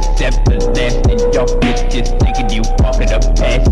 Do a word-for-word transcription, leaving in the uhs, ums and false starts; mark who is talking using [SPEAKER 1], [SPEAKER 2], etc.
[SPEAKER 1] step to the left and y'all bitches thinking you walking up past